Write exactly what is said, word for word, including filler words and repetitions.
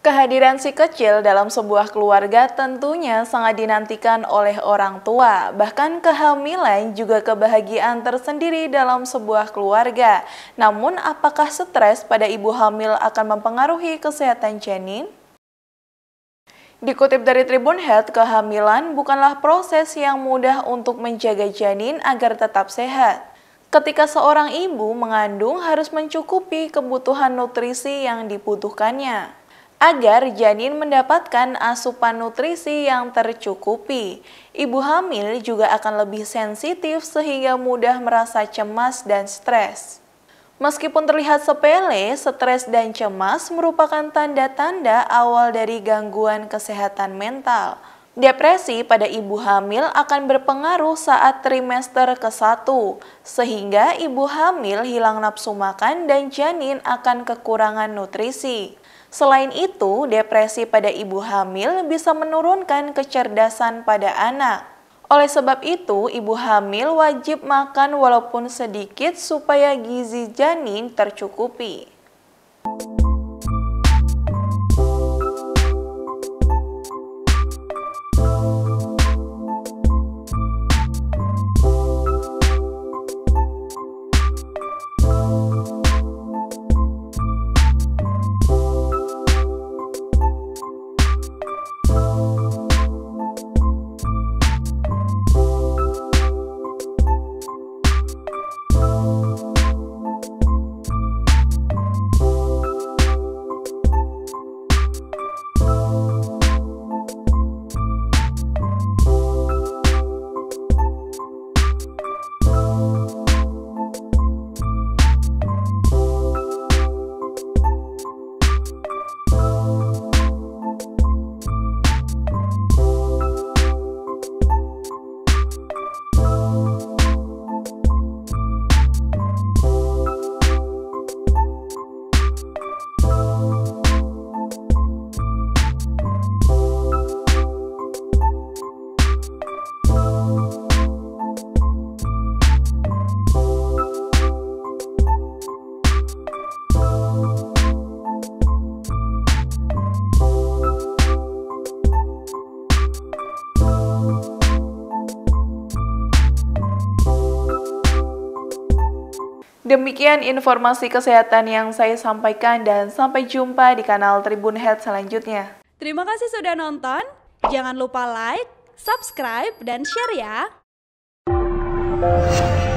Kehadiran si kecil dalam sebuah keluarga tentunya sangat dinantikan oleh orang tua. Bahkan kehamilan juga kebahagiaan tersendiri dalam sebuah keluarga. Namun, apakah stres pada ibu hamil akan mempengaruhi kesehatan janin? Dikutip dari Tribun Health, kehamilan bukanlah proses yang mudah untuk menjaga janin agar tetap sehat. Ketika seorang ibu mengandung harus mencukupi kebutuhan nutrisi yang dibutuhkannya, agar janin mendapatkan asupan nutrisi yang tercukupi. Ibu hamil juga akan lebih sensitif sehingga mudah merasa cemas dan stres. Meskipun terlihat sepele, stres dan cemas merupakan tanda-tanda awal dari gangguan kesehatan mental. Depresi pada ibu hamil akan berpengaruh saat trimester ke satu, sehingga ibu hamil hilang nafsu makan dan janin akan kekurangan nutrisi. Selain itu, depresi pada ibu hamil bisa menurunkan kecerdasan pada anak. Oleh sebab itu, ibu hamil wajib makan walaupun sedikit supaya gizi janin tercukupi. Demikian informasi kesehatan yang saya sampaikan dan sampai jumpa di kanal Tribun Health selanjutnya. Terima kasih sudah nonton. Jangan lupa like, subscribe, dan share ya.